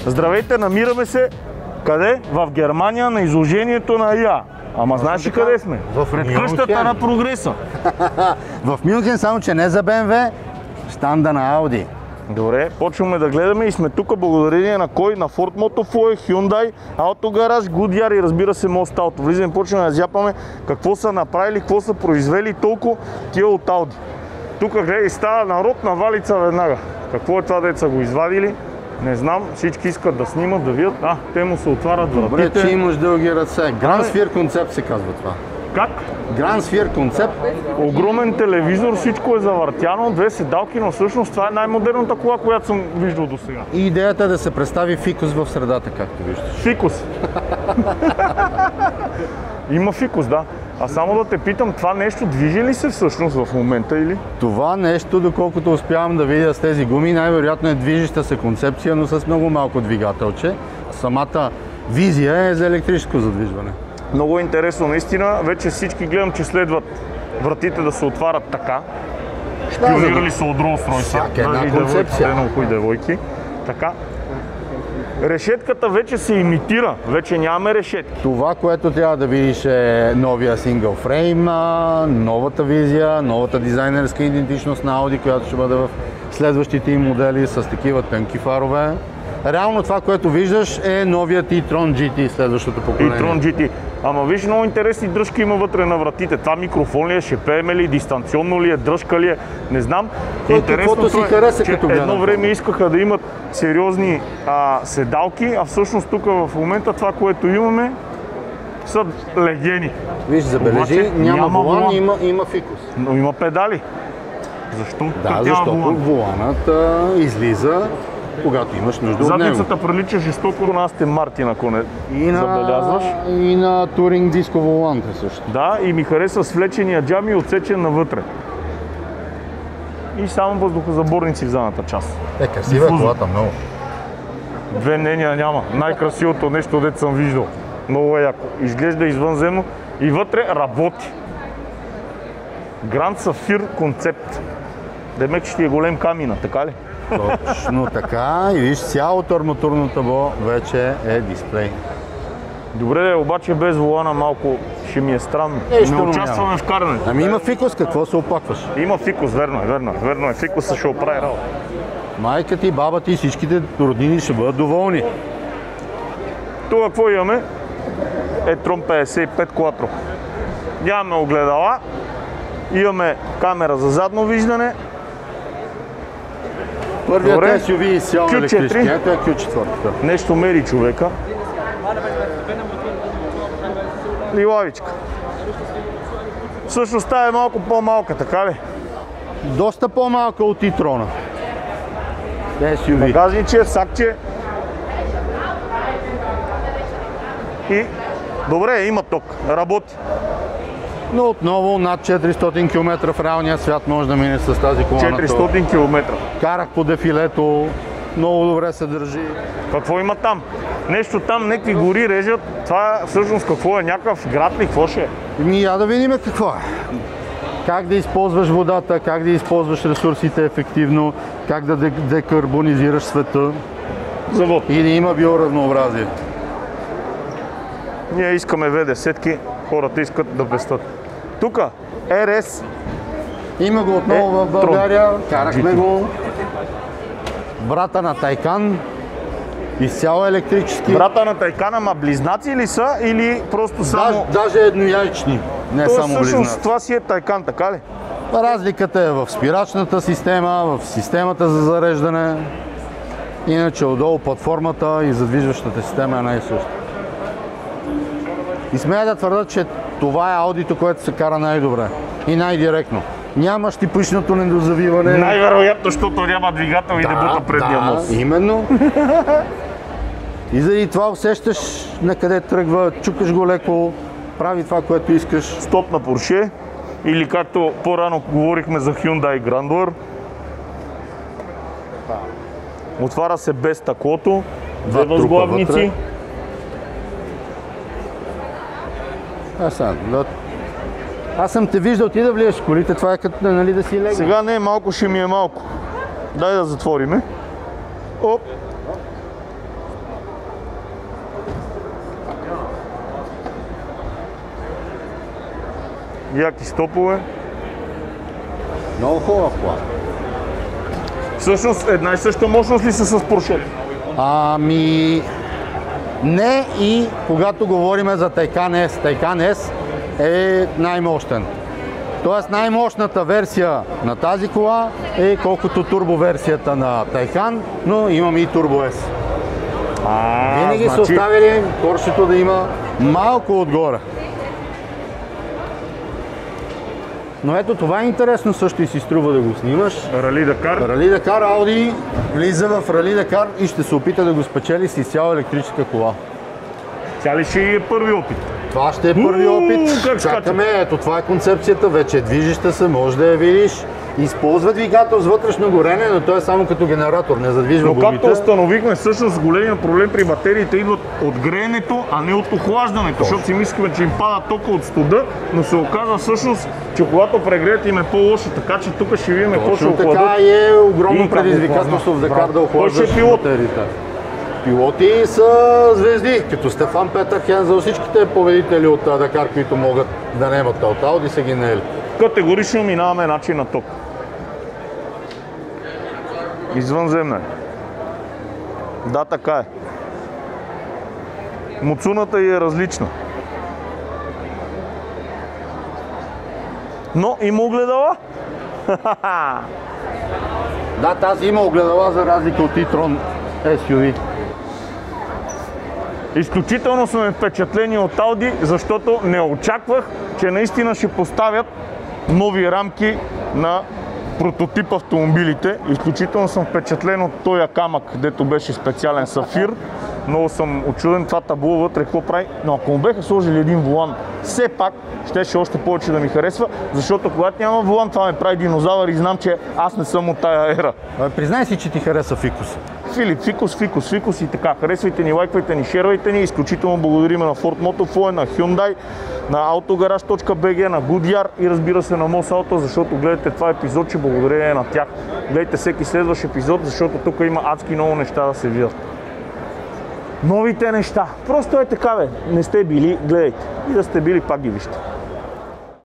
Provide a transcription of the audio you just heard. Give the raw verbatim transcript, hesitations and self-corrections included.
Здравейте, намираме се къде? В Германия на изложението на ИА. Ама знаеш ли къде сме? Пред къщата на прогреса. В Мюнхен, само че не за Б М В, щанда на Ауди. Добре, почваме да гледаме и сме тук благодарение на кой? На Ford Motofoy, Hyundai, Autogarage, Goodyear и разбира се Most Auto. Влизаме, почваме да зяпаме какво са направили, какво са произвели толкова тия от Audi. Тук гледай, става народ на валица веднага. Какво е това, деца го извадили? Не знам, всички искат да снимат, да видят. А, те му се отварят вратите. Добре, че имаш дълги ръце. Grand Sphere концепт се казва това. Как? Grand Sphere концепт. Огромен телевизор, всичко е завъртяно, две седалки, но всъщност това е най-модерната кола, която съм виждал до сега. И идеята е да се представи фикус в средата, както виждаш. Фикус. Има фикус, да. А само да те питам, това нещо движи ли се всъщност в момента или? Това нещо, доколкото успявам да видя с тези гуми, най-вероятно е движеща се концепция, но с много малко двигателче. Самата визия е за електрическо задвижване. Много интересно, наистина. Вече всички гледам, че следват вратите да се отварят така. Шпионирали са от Rolls-Royce. Всяка една концепция. Девойки, девойки. Така. Решетката вече се имитира, вече нямаме решетки. Това, което трябва да видиш е новия сингъл фрейм, новата визия, новата дизайнерска идентичност на Audi, която ще бъде в следващите им модели с такива тънки фарове. Реално това, което виждаш е новият e-tron джи ти, следващото поколение. e-tron джи ти. Ама виж, много интересни дръжки има вътре на вратите. Това микрофон ли е, ще пееме ли, дистанционно ли е, дръжка ли е, не знам. Интересното си е, хареса, че като едно време искаха да имат сериозни а, седалки, а всъщност тук в момента това, което имаме, са легени. Виж, забележи, Обаче, няма, няма волан, волан. Има, има фикус. Но има педали. Защо? Да, Как защото волан? воланът а, излиза, когато имаш нужда от него. Задницата прилича жестоко на Астон Мартин, ако не И на, забелязваш. и на туринг диско волант е също. Да, и ми харесва свлечения джам и отсечен навътре. И само въздухозаборници в задната част. Е, красива е колата много. Две мнения няма. Най-красивото нещо, дето съм виждал. Много е яко. Изглежда извънземно и вътре работи. Grand Sapphire концепт. Демек ще е голем камина, така ли? Точно така. И виж, цялото арматурно табло вече е дисплей. Добре, обаче без волана малко ще ми е странно. Нещо Не участваме няма. в карането. Ами има фикус, какво се опакваш? Има фикус, верно е, верно е. Верно е, фикуса ще оправи работа. Майка ти, баба ти и всичките роднини ще бъдат доволни. Тук какво имаме? e-tron петдесет и пет Quattro. Нямаме огледала, имаме камера за задно виждане. Първият Добре. Ес Ю Ви изцяло Кю четири. електрически, ето е Кю четири. Нещо мери човека. Лилавичка. Всъщност тая е малко по-малка, така ли? Доста по-малка от e-tron. Ес Ю Ви. Багажниче, сакче. И добре, има ток, работи. Но отново над четиристотин километра в реалния свят може да мине с тази кола. четиристотин километра. Карах по дефилето, много добре се държи. Какво има там? Нещо там, някакви гори режат. Това всъщност какво е? Някакъв град ли? Какво ще е? Ми я да видим какво е. Как да използваш водата, как да използваш ресурсите ефективно, как да декарбонизираш света Завод. и да има биоразнообразие. Ние искаме В десет-ки, хората искат да пестат. Тук Р С. Има го отново Е, в България, Трон. карахме го. Брата на Тайкан, изцяло електрически. Брата на Тайкан, ама близнаци ли са или просто само... Даже, даже еднояйчни, не Тоест, само всъщност близнаци. това си е Тайкан, така ли? Разликата е в спирачната система, в системата за зареждане. Иначе отдолу платформата и задвижващата система е най-съща. И смея да твърда, че това е аудито, което се кара най-добре и най-директно. Нямаш типичното недозавиване. Най-вероятно, защото няма двигател и да, не бута предния да, мост. именно. И заради това усещаш на къде тръгва, чукаш го леко, прави това, което искаш. Стоп на Порше или както по-рано говорихме за Hyundai Grandeur. Отваря се без стъклото, две Два трупа възглавници. вътре. А, сега, да. Аз съм те виждал ти да влияш в колите, това е като нали, да си легнеш. Сега не е малко, ще ми е малко. Дай да затвориме. Оп. яки стопове. Много хубав кола. Всъщност една и съща мощност ли са с Porsche? Ами... Не, и когато говорим за Taycan S. Taycan S е най-мощен. Тоест най-мощната версия на тази кола е колкото турбоверсията на Taycan, но имаме и Turbo S. А, Винаги значи... са оставили Поршето да има малко отгоре. Но ето това е интересно също и си струва да го снимаш. Рали Дакар. Рали Дакар Ауди влиза в Рали Дакар и ще се опита да го спечели с изцяло електрическа кола. Тя ли ще е първи опит? Това ще е първи опит. Как Чакаме, ето това е концепцията, вече е движеща се, може да я видиш. Използва двигател с вътрешно горене, но той е само като генератор, не задвижва Но гумите. както установихме, всъщност големият проблем при батериите идват от греенето, а не от охлаждането, защото си мислихме, че им пада тока от студа, но се оказа всъщност, че когато прегреят им е по-лошо, така че тук ще видим какво ще Точно охладат. така и е огромно И предизвикателство в Дакар да охлаждаш Кой ще е пилот? батериите. Пилоти са звезди, като Стефан Петър Хензел, всичките победители от Дакар, които могат да наемат от Ауди, са ги наели. Категорично минаваме начин на ток. Извънземна е. Да, така е. Муцуната ѝ е различна. Но има огледала. Да, тази има огледала за разлика от e-tron ес ю ви. Изключително сме впечатлени от Audi, защото не очаквах, че наистина ще поставят нови рамки на прототип автомобилите. Изключително съм впечатлен от този камък, дето беше специален сафир. Много съм очуден това табло вътре, какво прави. Но ако му беха сложили един волан, все пак щеше още повече да ми харесва, защото когато няма волан, това ме прави динозавър и знам, че аз не съм от тая ера. Признай си, че ти хареса фикус. Филип, фикус, фикус, фикус и така. Харесвайте ни, лайквайте ни, шервайте ни. Изключително благодарим на Ford Motofoy, на Hyundai, на autogarage точка би джи, на Goodyear и разбира се на Mosauto, защото гледате това епизод, че благодарение на тях. Гледайте всеки следващ епизод, защото тук има адски много неща да се видят. Новите неща. Просто е така, бе. Не сте били, гледайте. И да сте били, пак ги вижте.